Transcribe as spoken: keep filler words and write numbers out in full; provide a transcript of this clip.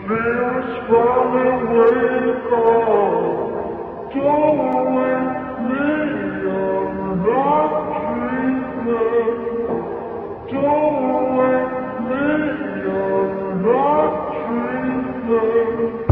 feels far away, oh, don't wake me, I'm not dreaming. Don't wake me, I'm not dreaming.